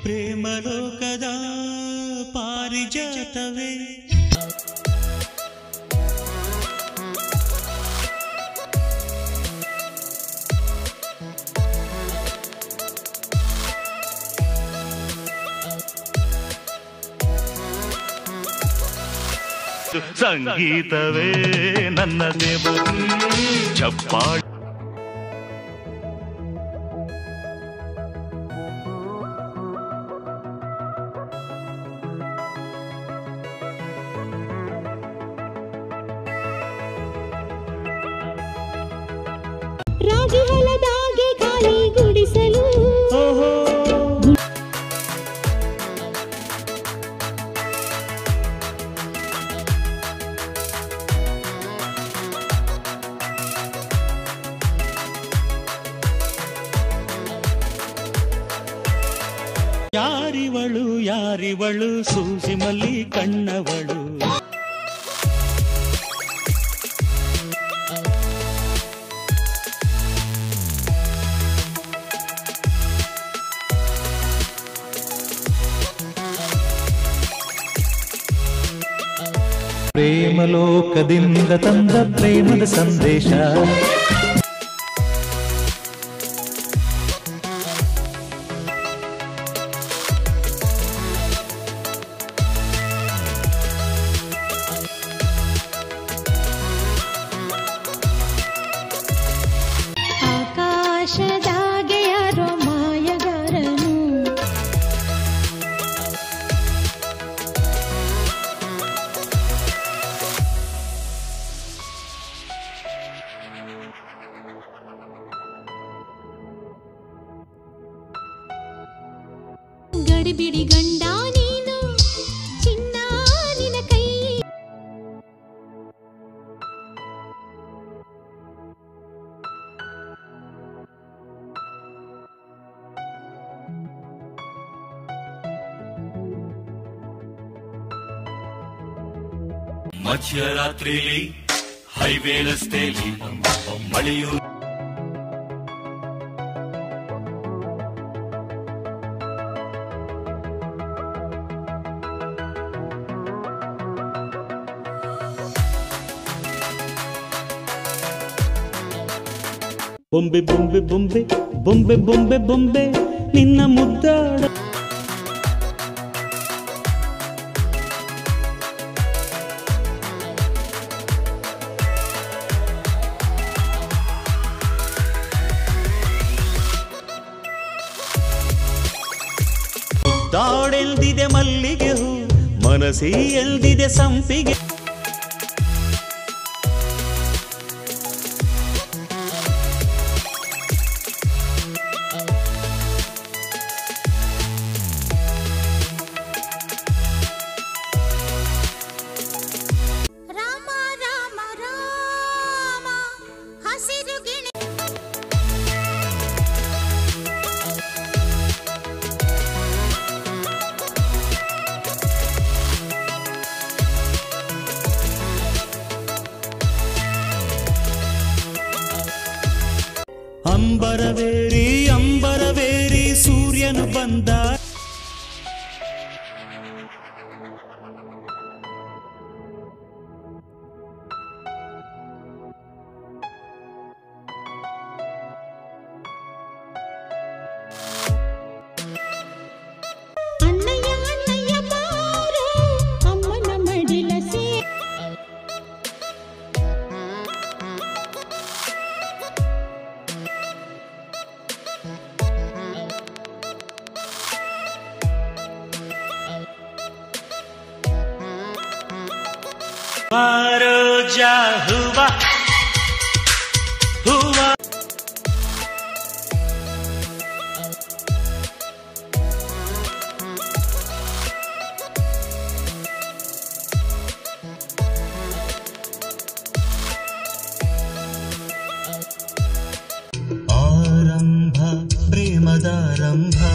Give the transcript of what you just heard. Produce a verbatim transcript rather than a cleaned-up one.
ಪ್ರೇಮಲೋಕದ ಪಾರಿಜಾತವೇ ಸಂಗೀತವೇ ನನ್ನ ದೇವ ಚಪ್ಪಾಳೆ ರಾಗಿ ಹೊಲದಾಗೆ ಖಾಲಿ ಗುಡಿಸಲು ಯಾರಿವಳು ಯಾರಿವಳು ಸೂಸಿ ಮಲ್ಲಿ ಕಣ್ಣವಳು ಪ್ರೇಮಲೋಕದಿಂದ ತಂದ ಪ್ರೇಮದ ಸಂದೇಶ ಆಕಾಶದಾಗೆ ಯಾರೋ ಮಾಯಗಾರನು ಗಡಿಬಿಡಿ ಗಂಡ ನೀನು ಚಿನ್ನ ನಿನ ಕೈ ಮಧ್ಯರಾತ್ರಿಲಿ ಹೈವೇ ರಸ್ತೆಯಲ್ಲಿ ಮಳೆಯು ಬೊಂಬೆ ಬೊಂಬೆ ಬೊಂಬೆ ಬೊಂಬೆ ಬೊಂಬೆ ಬೊಂಬೆ ನಿನ್ನ ಮುದ್ದಾಡ ಮುದ್ದಾಡೆಲ್ದಿದೆ ಮಲ್ಲಿಗೆ ಹೂ ಮನಸ್ಸಿ ಎಲ್ದಿದೆ ಸಂಪಿಗೆ ರಾಮ ರಾಮ ರಾಮ ಹಸಿರು ಗಿಣಿ ಅಂಬರವೇರಿ ಅಂಬರವೇರಿ ಸೂರ್ಯನು ಬಂದ ಅಣ್ಣಯ್ಯ ಅಣ್ಣಯ್ಯ ಬಾರೋ ಅಮ್ಮನ ಮಡಿಲ ಸೇ ರೋಜಾ ಹೂವ ಹೂವ ಆರಂಭ ಪ್ರೇಮದಾರಂಭ